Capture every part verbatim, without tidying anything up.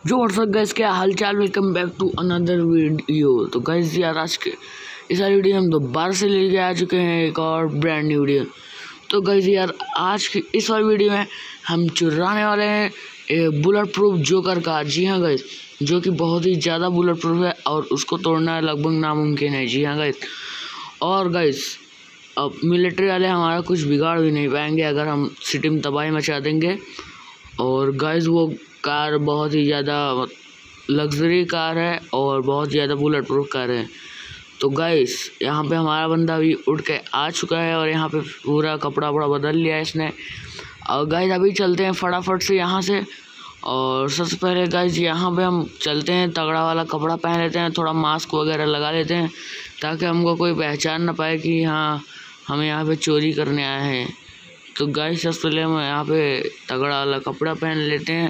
जो WhatsApp guys, क्या हाल चाल। Welcome back to another video. तो गाइस यार, आज के इस वाली वीडियो हम दोबारा से लेके आ चुके हैं एक और ब्रांड न्यू वीडियो। तो गाइस यार, आज की इस वाली वीडियो में हम चुराने वाले हैं बुलेट प्रूफ जोकर कार। जी हाँ गाइस, जो कि बहुत ही ज़्यादा बुलेट प्रूफ है और उसको तोड़ना लगभग नामुमकिन है। जी हाँ गाइस, और गाइस अब मिलिट्री वाले हमारा कुछ बिगाड़ भी नहीं पाएंगे अगर हम सिटी में तबाही मचा देंगे। और गाइस वो कार बहुत ही ज़्यादा लग्जरी कार है और बहुत ज़्यादा बुलेट प्रूफ कार है। तो गाइस यहाँ पे हमारा बंदा अभी उठ के आ चुका है और यहाँ पे पूरा कपड़ा वपड़ा बदल लिया है इसने। और गाइस अभी चलते हैं फटाफट से यहाँ से। और सबसे पहले गाइस यहाँ पे हम चलते हैं, तगड़ा वाला कपड़ा पहन लेते हैं, थोड़ा मास्क वगैरह लगा लेते हैं ताकि हमको कोई पहचान ना पाए कि हाँ हम यहाँ पे चोरी करने आए हैं। तो गाइस सबसे पहले हम यहाँ पे तगड़ा वाला कपड़ा पहन लेते हैं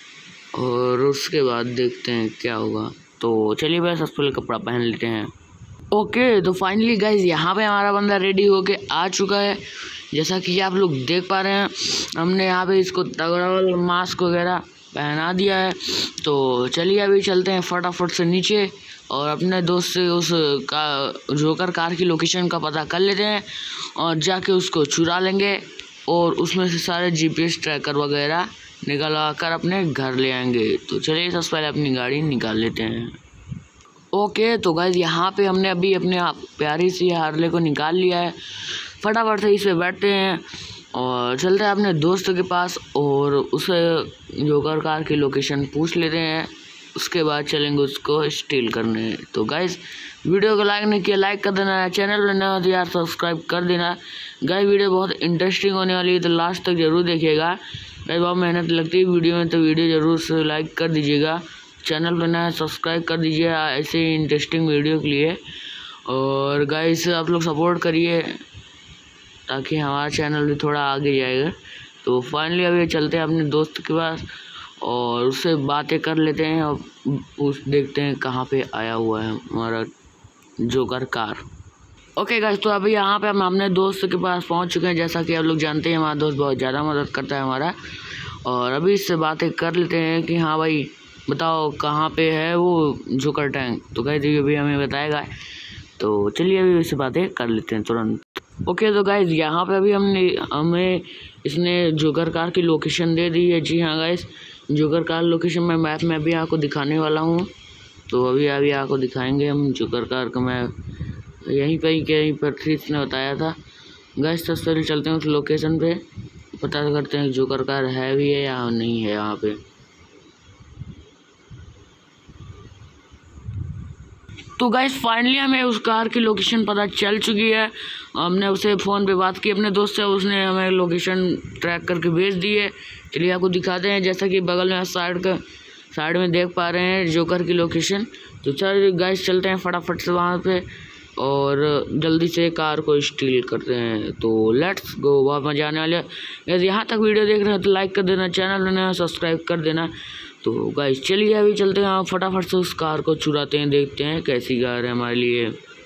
और उसके बाद देखते हैं क्या होगा। तो चलिए भाई, सबसे पहले कपड़ा पहन लेते हैं। ओके, तो फाइनली गाइस यहाँ पे हमारा बंदा रेडी होके आ चुका है। जैसा कि आप लोग देख पा रहे हैं, हमने यहाँ पे इसको तगड़ा वाला मास्क वगैरह पहना दिया है। तो चलिए अभी चलते हैं फटाफट से नीचे और अपने दोस्त से उस का जोकर कार की लोकेशन का पता कर लेते हैं और जाके उसको चुरा लेंगे और उसमें से सारे जीपीएस ट्रैकर वगैरह निकलवा कर अपने घर ले आएंगे। तो चलिए सबसे पहले अपनी गाड़ी निकाल लेते हैं। ओके, तो गाइस यहाँ पे हमने अभी अपने प्यारी सी हार्ले को निकाल लिया है। फटाफट से इस पे बैठते हैं और चलते हैं अपने दोस्त के पास और उसे जोकर कार की लोकेशन पूछ लेते हैं। उसके बाद चलेंगे उसको स्टील करने। तो गाइस वीडियो को लाइक नहीं किया, लाइक कर देना, चैनल पर नया हो तो यार सब्सक्राइब कर देना। गाइस वीडियो बहुत इंटरेस्टिंग होने वाली है, तो लास्ट तक जरूर देखिएगा। गाइस बहुत मेहनत लगती है वीडियो में, तो वीडियो जरूर से लाइक कर दीजिएगा, चैनल पर नया सब्सक्राइब कर दीजिएगा ऐसे ही इंटरेस्टिंग वीडियो के लिए। और गाइस आप लोग सपोर्ट करिए ताकि हमारा चैनल भी थोड़ा आगे जाएगा। तो फाइनली अभी चलते हैं अपने दोस्त के पास और उससे बातें कर लेते हैं और उस देखते हैं कहाँ पे आया हुआ है हमारा जोकर कार। ओके गाइस, तो अभी यहाँ पे हम अपने दोस्त के पास पहुँच चुके हैं। जैसा कि आप लोग जानते हैं, हमारा दोस्त बहुत ज़्यादा मदद करता है हमारा। और अभी इससे बातें कर लेते हैं कि हाँ भाई बताओ कहाँ पे है वो जोकर टैंक। तो गाइस ये भी हमें बताएगा। तो चलिए अभी इससे बातें कर लेते हैं तुरंत। ओके, तो गाइस यहाँ पे अभी हमने हमें इसने जोकर कार की लोकेशन दे दी है। जी हाँ गाइस, जोकर कार लोकेशन मैं मैप में अभी आपको दिखाने वाला हूँ। तो अभी अभी आपको दिखाएंगे हम जोकर कार का मैप। यहीं पर ही कहीं पर थी, इसने बताया था। गाइस सबसे पहले चलते हैं उस लोकेशन पे, पता करते हैं जोकर कार है भी है या नहीं है यहाँ पे। तो गाइस फाइनली हमें उस कार की लोकेशन पता चल चुकी है। हमने उसे फ़ोन पे बात की अपने दोस्त से, उसने हमें लोकेशन ट्रैक करके भेज दी है। चलिए आपको दिखाते हैं। जैसा कि बगल में साइड का साइड में देख पा रहे हैं जोकर की लोकेशन। तो चलिए गाइस चलते हैं फटाफट से वहाँ पे और जल्दी से कार को स्टील करते हैं। तो लेट्स गो, बहुत मजा आने वाला है। यदि यहाँ तक वीडियो देख रहे हैं तो लाइक कर देना, चैनल में सब्सक्राइब कर देना। तो गाइस चलिए अभी चलते हैं फटाफट से उस कार को चुराते हैं, देखते हैं कैसी कार है हमारे लिए।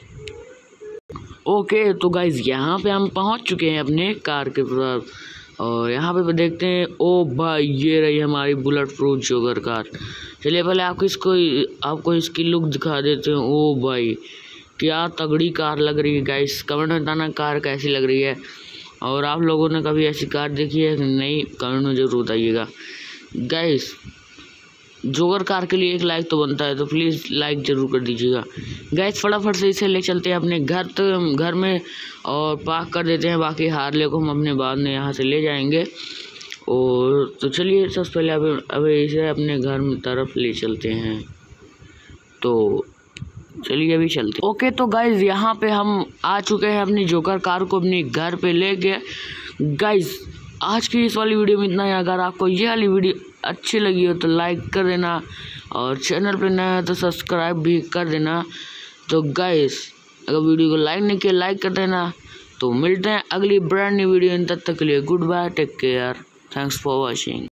ओके, तो गाइस यहाँ पे हम पहुँच चुके हैं अपने कार के पास और यहाँ पे देखते हैं। ओ भाई ये रही हमारी बुलेट प्रूफ जोकर कार। चलिए पहले आपको इसको आपको इसकी लुक दिखा देते हैं। ओ भाई क्या तगड़ी कार लग रही है। गाइस कमेंट में बताना कार कैसी लग रही है और आप लोगों ने कभी ऐसी कार देखी है कि नहीं, कमेंट में जरूर बताइएगा। गाइस जोकर कार के लिए एक लाइक तो बनता है, तो प्लीज़ लाइक ज़रूर कर दीजिएगा। गाइस फटाफट से इसे ले चलते हैं अपने घर तो घर में और पार्क कर देते हैं। बाकी हार्ले को हम अपने बाद में यहाँ से ले जाएंगे। और तो चलिए सबसे पहले अब अभी इसे अपने घर में तरफ ले चलते हैं। तो चलिए अभी चलते हैं। ओके, तो गाइस यहाँ पे हम आ चुके हैं अपनी जोकर कार को अपने घर पे ले गए। गाइस आज की इस वाली वीडियो में इतना ही। अगर आपको ये वाली वीडियो अच्छी लगी हो तो लाइक कर देना और चैनल पे नया है तो सब्सक्राइब भी कर देना। तो गाइस अगर वीडियो को लाइक नहीं किया, लाइक कर देना। तो मिलते हैं अगली ब्रांड न्यू वीडियो। तब तक के लिए good bye, take care, thanks for watching.